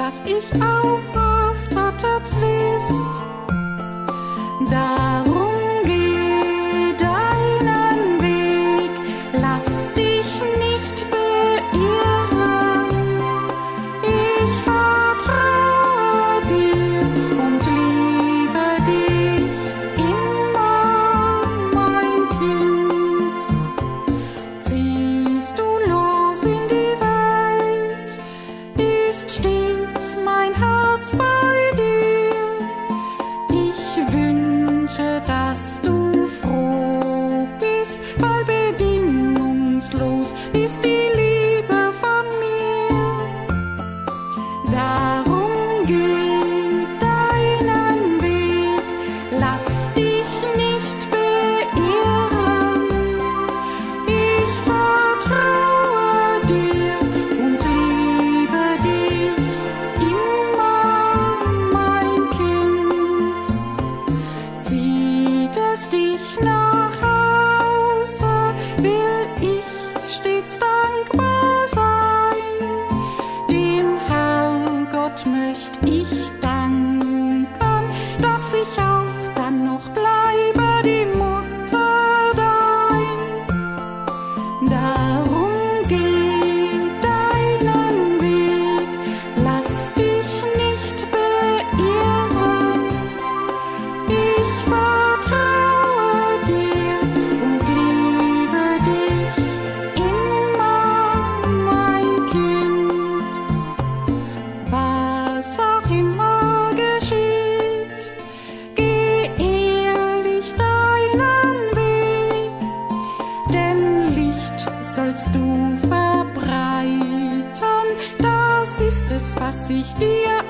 dass ich auch oft hatte Zwist. Darum geh deinen Weg, lass dich nicht beirren. Ich vertraue dir und liebe dich immer, mein Kind. Ziehst du los in die Welt, ist stets mein Herz bei dir. Ich wünsche, dass du froh bist, weil bedingungslos ist die Liebe von mir. Darum geh deinen Weg, lass dich nicht beirren. Ich vertraue dir und liebe dich immer, mein Kind. Zieht es dich nach Hause, will ich stets dankbar sein. Dem Herrgott möcht ich danken, dass ich auch dann noch bleibe, die Mutter dein. Darum geh deinen Weg, lass dich nicht beirren. Ich vertraue dir und liebe dich immer, mein Kind. Was auch immer geschieht, geh ehrlich deinen Weg, denn Licht sollst du verbreiten, das ist es, was ich dir